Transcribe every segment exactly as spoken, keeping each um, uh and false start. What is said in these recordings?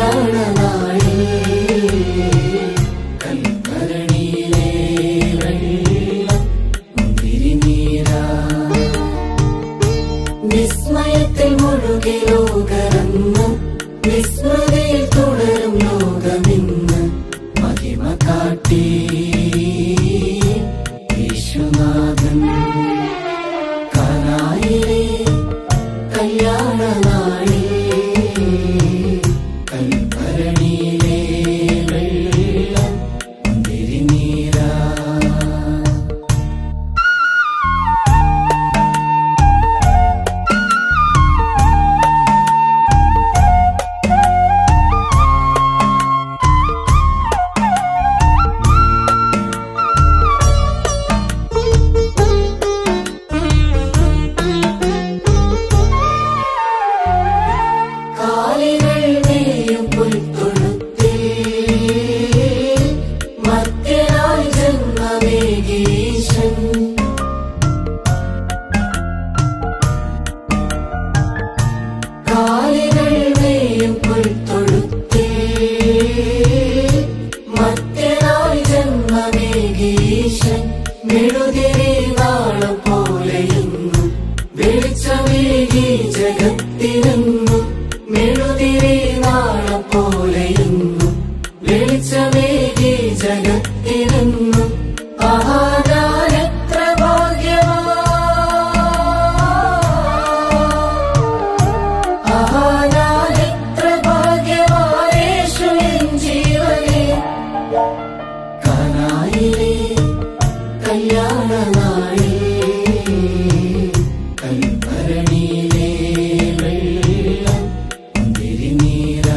വിസ്മയത്തിൽ മുഴുകി ലോകരന്ന് വിസ്മൃതിയിൽ തുടരും ലോകമിന്ന് മഹിമ കാട്ടി യേശുനാഥൻ കാനായിലെ കല്യാണ നാളിൽ കൽഭരണിയിലെ വെള്ളം തിരിനീരാ വെളിച്ചമേകി ജഗത്തിനെന്നും മെഴുതിരി നാളം പോലെയെന്നും വെളിച്ചമേകി ജഗത്തിനെന്നും ആഹാരത്ര ഭാഗ്യവാ ആഹാരത്ര ഭാഗ്യവായേശുവിൻ ജീവനെ കാനായിലെ കല്യാണ നാളിൽ കൽഭരണിയിലെ വെള്ളം തിരിനീരാ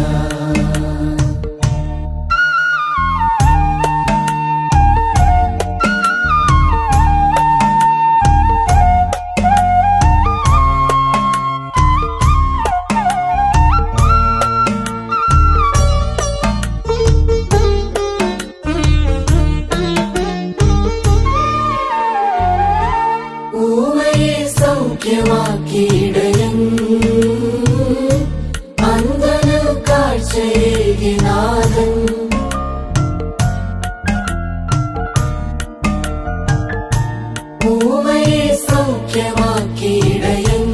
സൗഖ്യമാക്കിയിടയൻ അന്ധന് കാഴ്ചയേകി നാഥൻ ഊമയെ സൗഖ്യമാക്കിയിടയൻ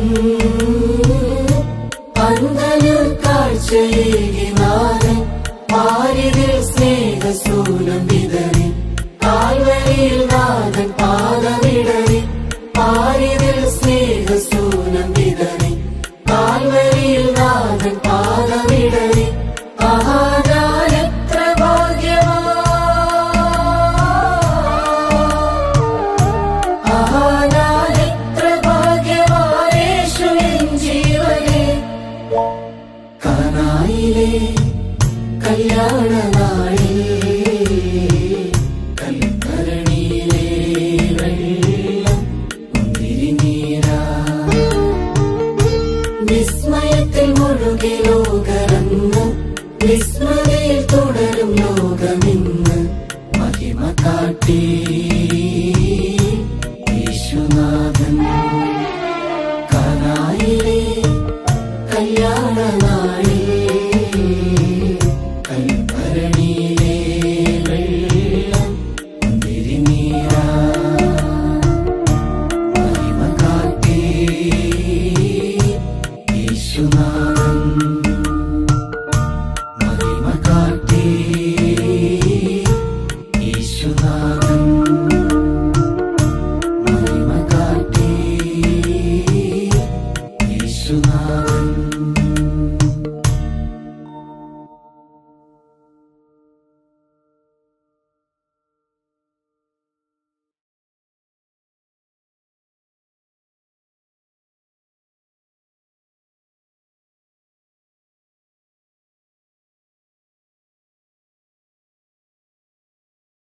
അന്ധന് കാഴ്ചയേകി നാഥൻ പാരിതിൽ സ്നേഹസൂലം വിതറി കാൽവരിയിൽ നാഥൻ പാദമിടറി പാരിതിൽ സ്നേഹസൂനം വിതറി കാൽവരിയിൽ നാഥൻ പാദമിടറി ആഹാരത്ര ഭാഗ്യവാ ആഹാരത്ര ഭാഗ്യവായേശുവിൻ ജീവനെ കാനായിലെ കല്യാണ നാളിൽ കൽഭരണിയിലെ വെള്ളം തിരിനീരാ വിസ്മയത്തിൽ മുഴുകി ലോകരന്ന് വിസ്മൃതിയിൽ തുടരും ലോകമിന്ന് മഹിമ കാട്ടി യേശുനാഥൻ കാനായിലെ കല്യാണ നാളിൽ കൽഭരണിയിലെ വെള്ളം തിരിനീരാ മഹിമ കാട്ടി യേശുനാഥൻ